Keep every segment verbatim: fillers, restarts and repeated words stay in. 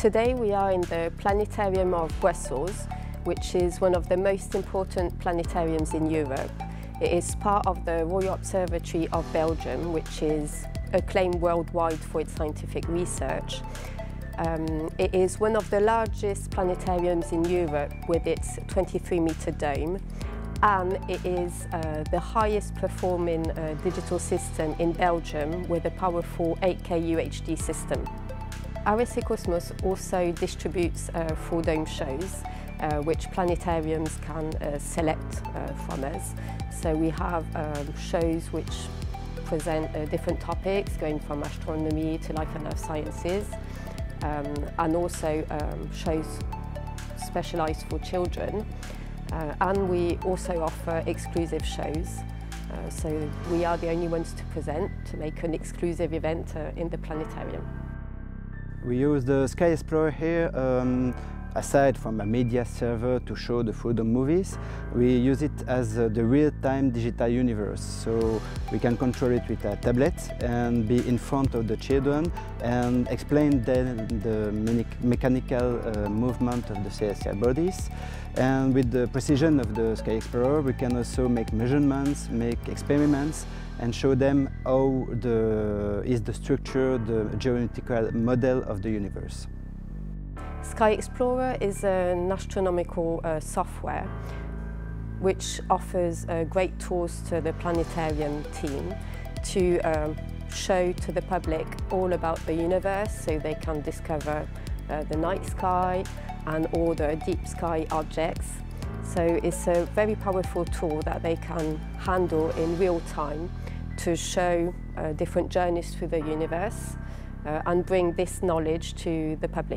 Today we are in the Planetarium of Brussels, which is one of the most important planetariums in Europe. It is part of the Royal Observatory of Belgium, which is acclaimed worldwide for its scientific research. Um, it is one of the largest planetariums in Europe with its twenty-three metre dome, and it is uh, the highest performing uh, digital system in Belgium with a powerful eight K U H D system. R S A Cosmos also distributes uh, full dome shows, uh, which planetariums can uh, select uh, from us. So we have um, shows which present uh, different topics, going from astronomy to life and earth sciences, um, and also um, shows specialised for children. Uh, and we also offer exclusive shows. Uh, so we are the only ones to present, to make an exclusive event uh, in the planetarium. We use the Sky Explorer here, um, aside from a media server to show the full dome movies. We use it as uh, the real-time digital universe, so we can control it with a tablet and be in front of the children and explain then the me mechanical uh, movement of the celestial bodies. And with the precision of the Sky Explorer, we can also make measurements, make experiments, and show them how the, is the structure, the geometrical model of the universe. Sky Explorer is an astronomical uh, software which offers uh, great tools to the planetarium team to um, show to the public all about the universe, so they can discover uh, the night sky and all the deep sky objects. So it's a very powerful tool that they can handle in real time to show uh, different journeys through the universe uh, and bring this knowledge to the public.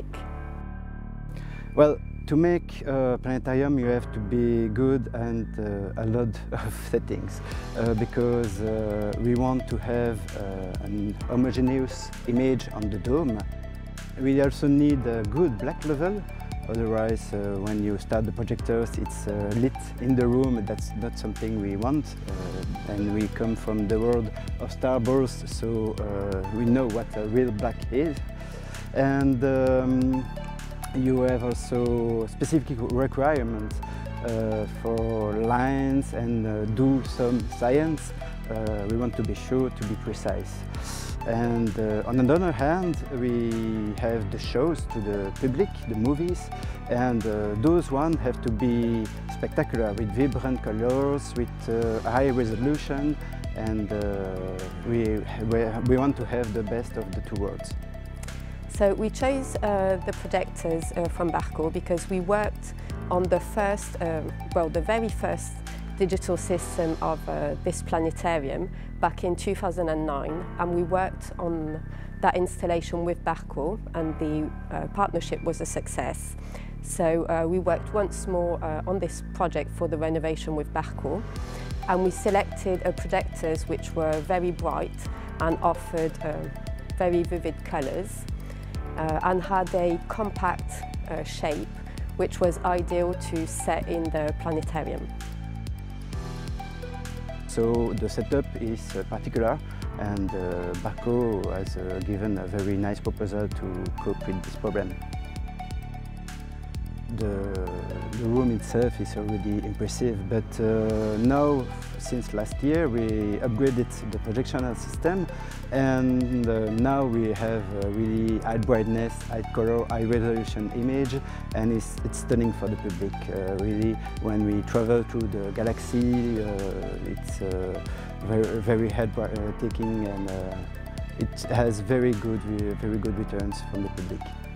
Well, to make a planetarium you have to be good and uh, a lot of settings uh, because uh, we want to have uh, an homogeneous image on the dome. We also need a good black level. Otherwise, uh, when you start the projectors, it's uh, lit in the room. That's not something we want. Uh, and we come from the world of Star Wars, so uh, we know what a real black is. And um, you have also specific requirements uh, for lines and uh, do some science. Uh, we want to be sure to be precise. And uh, on the other hand, we have the shows to the public, the movies, and uh, those ones have to be spectacular with vibrant colors, with uh, high resolution, and uh, we, we want to have the best of the two worlds. So we chose uh, the projectors uh, from Barco because we worked on the first, um, well, the very first digital system of uh, this planetarium back in two thousand nine, and we worked on that installation with Barco, and the uh, partnership was a success. So uh, we worked once more uh, on this project for the renovation with Barco, and we selected uh, projectors which were very bright and offered uh, very vivid colours uh, and had a compact uh, shape which was ideal to set in the planetarium. So the setup is uh, particular, and uh, Barco has uh, given a very nice proposal to cope with this problem. The, the room itself is already impressive, but uh, now, since last year, we upgraded the projectional system, and uh, now we have a really high brightness, high color, high resolution image, and it's, it's stunning for the public. Uh, really, when we travel through the galaxy, uh, it's uh, very, very head-taking, and uh, it has very good, very good returns from the public.